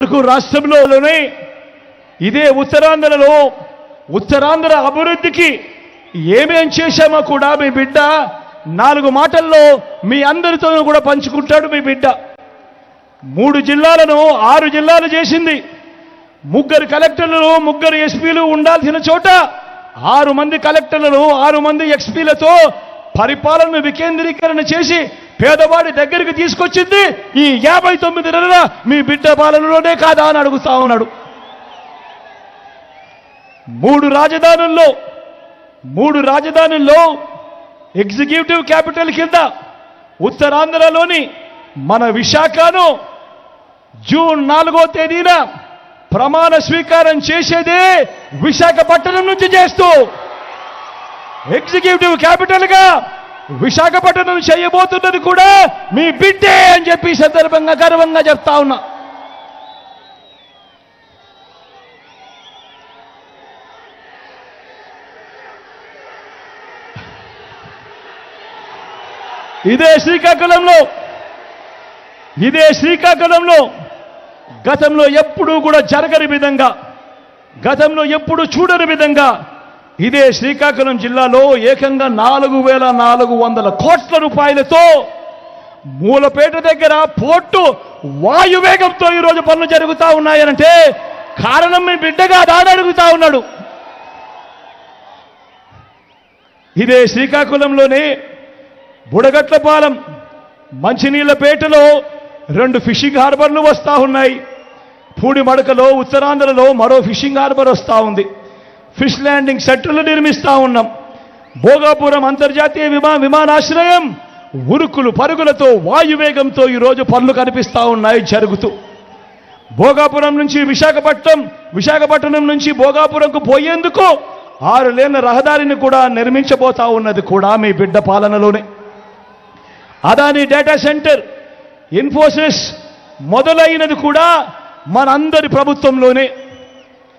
రాష్ట్రంలోనే ఇదే ఉత్తరాంధ్ర అభివృద్ధికి ఏమేం చేశామో కూడా మీ బిడ్డ 4 మాటల్లో మీ అందరితో కూడా పంచుకుంటాడు మీ బిడ్డ. 3 జిల్లాలను 6 జిల్లాలు చేసింది. 3 కలెక్టర్లు 3 ఎస్పీలు ఉండాల్సిన చోట 6 మంది కలెక్టర్లను 6 మంది ఎస్పీలతో పరిపాలనను వికేంద్రీకరణ చేసి పేదవాడి దగ్గరికి తీసుకొచ్చింది ఈ 59 నెలల మీ బిడ్డ పాలనలోనే కాదా అని అడుగుతా ఉన్నాడు. 3 రాజధానుల్లో ఎగ్జిక్యూటివ్ క్యాపిటల్ కింద ఉత్తరాంధ్రలోని మన విశాఖను జూన్ 4వ తేదీన ప్రమాణ స్వీకారం చేసేదే విశాఖపట్నం నుంచి చేస్తూ ఎగ్జిక్యూటివ్ క్యాపిటల్ గా విశాఖపట్నం చేయబోతున్నది కూడా మీ బిడ్డే అని చెప్పి సందర్భంగా గర్వంగా చెప్తా ఉన్నా. ఇదే శ్రీకాకుళంలో గతంలో ఎప్పుడూ కూడా జరగని విధంగా, గతంలో ఎప్పుడు చూడని విధంగా ఇదే శ్రీకాకుళం జిల్లాలో ఏకంగా 4,400 కోట్ల రూపాయలతో మూలపేట దగ్గర పోర్టు వాయువేగంతో ఈరోజు పనులు జరుగుతూ ఉన్నాయనంటే కారణం మీ బిడ్డగా దాని అడుగుతా ఉన్నాడు. ఇదే శ్రీకాకుళంలోనే బుడగట్లపాలెం మంచినీళ్లపేటలో 2 ఫిషింగ్ హార్బర్లు వస్తూ ఉన్నాయి. పూడిమడకలో ఉత్తరాంధ్రలో మరో ఫిషింగ్ హార్బర్ వస్తూ ఉంది. ఫిష్ ల్యాండింగ్ సెంటర్లు నిర్మిస్తూ ఉన్నాం. భోగాపురం అంతర్జాతీయ విమానాశ్రయం ఉరుకులు పరుగులతో వాయువేగంతో ఈరోజు పనులు కనిపిస్తూ ఉన్నాయి జరుగుతూ. భోగాపురం నుంచి విశాఖపట్నం నుంచి భోగాపురంకు పోయేందుకు 6 లేన్ల రహదారిని కూడా నిర్మించబోతా ఉన్నది కూడా మీ బిడ్డ పాలనలోనే. అదాని డేటా సెంటర్, ఇన్ఫోసిస్ మొదలైనది కూడా మనందరి ప్రభుత్వంలోనే.